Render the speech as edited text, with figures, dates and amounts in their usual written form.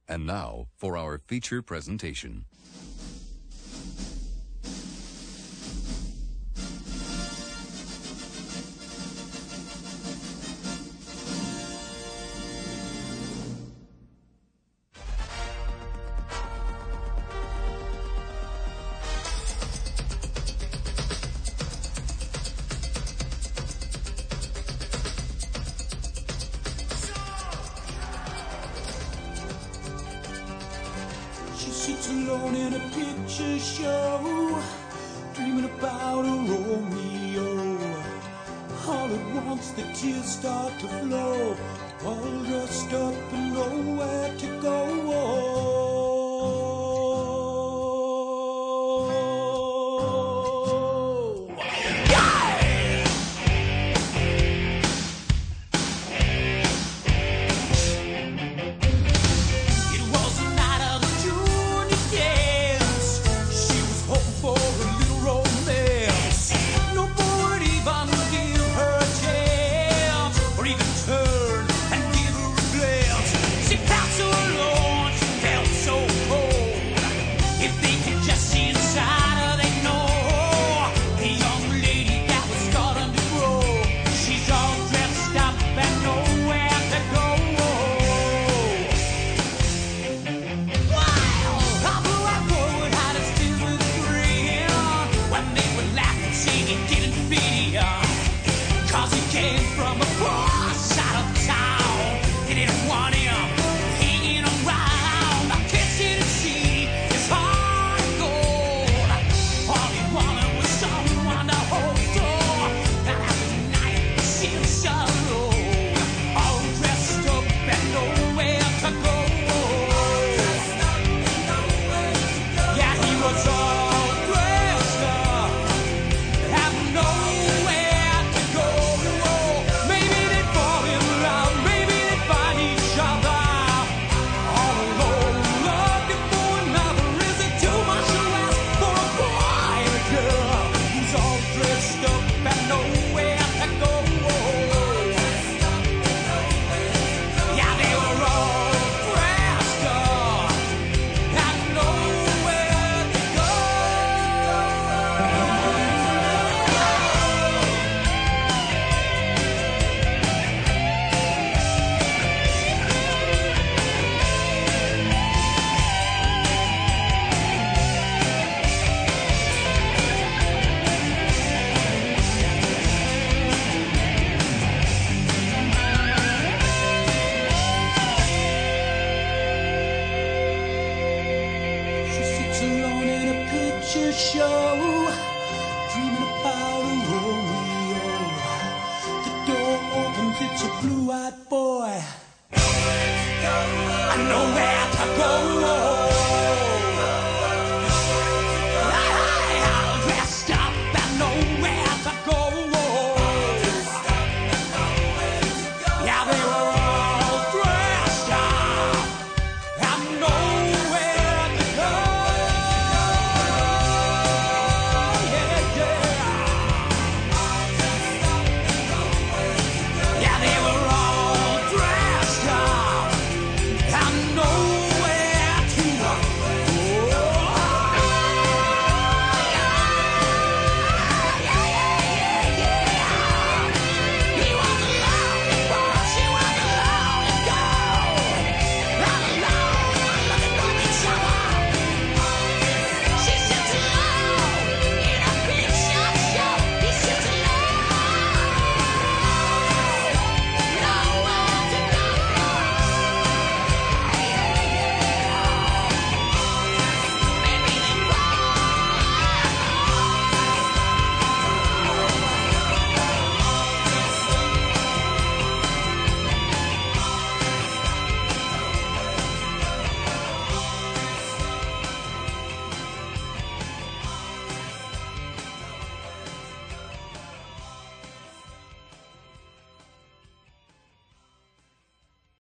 And now for our feature presentation. She sits alone in a picture show, dreaming about a Romeo. All at once the tears start to flow, all dressed up and nowhere to go. Show, dreaming about a Romeo. The door opens, it's a blue-eyed boy. I know where to go.